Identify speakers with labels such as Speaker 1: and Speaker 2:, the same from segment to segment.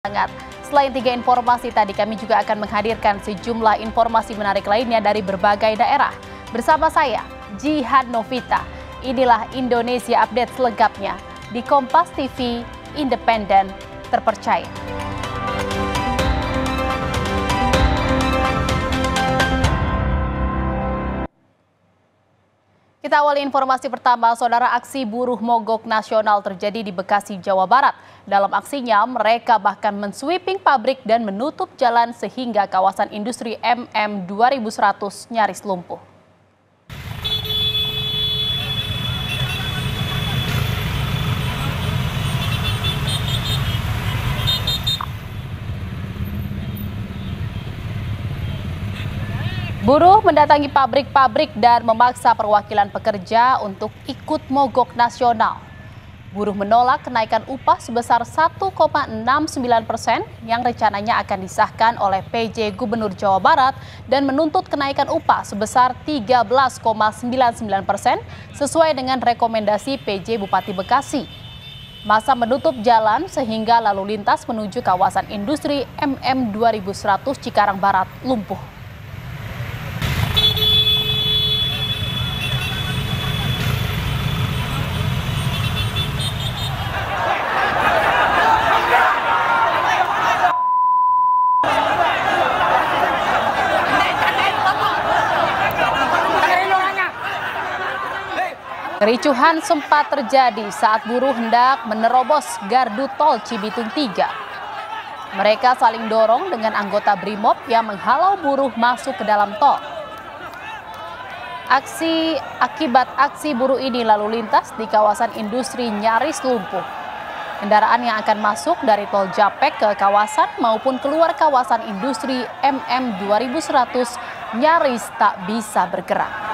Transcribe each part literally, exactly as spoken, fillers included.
Speaker 1: Hangat. Selain tiga informasi tadi, kami juga akan menghadirkan sejumlah informasi menarik lainnya dari berbagai daerah. Bersama saya, Jihan Novita. Inilah Indonesia Update selengkapnya di Kompas T V, independen, terpercaya. Kita awali informasi pertama, saudara. Aksi buruh mogok nasional terjadi di Bekasi, Jawa Barat. Dalam aksinya, mereka bahkan mensweeping pabrik dan menutup jalan sehingga kawasan industri M M dua ribu seratus nyaris lumpuh. Buruh mendatangi pabrik-pabrik dan memaksa perwakilan pekerja untuk ikut mogok nasional. Buruh menolak kenaikan upah sebesar satu koma enam sembilan persen yang rencananya akan disahkan oleh P J Gubernur Jawa Barat dan menuntut kenaikan upah sebesar tiga belas koma sembilan sembilan persen sesuai dengan rekomendasi P J Bupati Bekasi. Masa menutup jalan sehingga lalu lintas menuju kawasan industri M M dua ribu seratus Cikarang Barat lumpuh. Kericuhan sempat terjadi saat buruh hendak menerobos gardu tol Cibitung tiga. Mereka saling dorong dengan anggota Brimob yang menghalau buruh masuk ke dalam tol. Aksi akibat aksi buruh ini lalu lintas di kawasan industri nyaris lumpuh. Kendaraan yang akan masuk dari tol Japek ke kawasan maupun keluar kawasan industri M M dua ribu seratus nyaris tak bisa bergerak.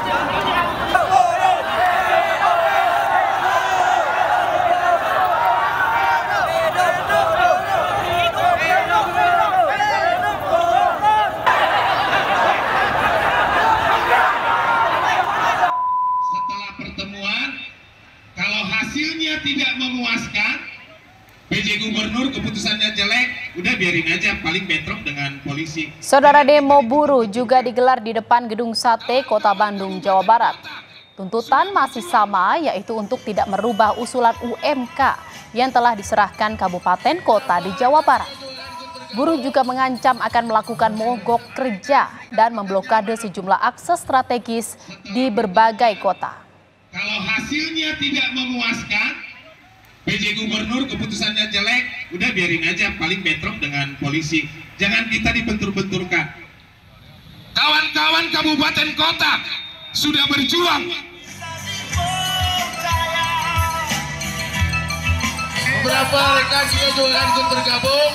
Speaker 2: Hasilnya tidak memuaskan, P J Gubernur keputusannya jelek, udah biarin aja, paling bentrok dengan polisi.
Speaker 1: Saudara, demo buruh juga digelar di depan Gedung Sate Kota Bandung, Jawa Barat. Tuntutan masih sama, yaitu untuk tidak merubah usulan U M K yang telah diserahkan kabupaten kota di Jawa Barat. Buruh juga mengancam akan melakukan mogok kerja dan memblokade sejumlah akses strategis di berbagai kota.
Speaker 2: Kalau hasilnya tidak memuaskan, P J Gubernur keputusannya jelek, udah biarin aja, paling bentrok dengan polisi. Jangan kita dibentur-benturkan. Kawan-kawan kabupaten kota sudah berjuang. Beberapa rekan juga langsung tergabung.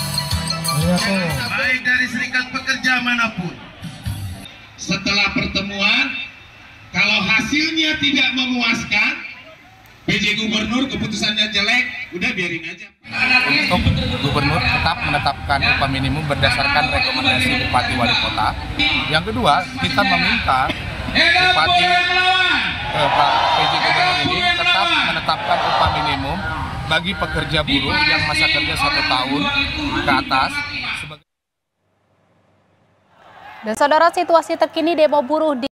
Speaker 2: Baik dari serikat pekerja manapun. Setelah pertemuan, kalau hasilnya tidak memuaskan, P J Gubernur keputusannya jelek, udah biarin aja.
Speaker 3: Untuk Gubernur tetap menetapkan upah minimum berdasarkan rekomendasi Bupati Wali Kota. Yang kedua, kita meminta Bupati eh, Pak P J Gubernur ini tetap menetapkan upah minimum bagi pekerja buruh yang masa kerja satu tahun ke atas.
Speaker 1: Dan saudara, situasi terkini demo buruh di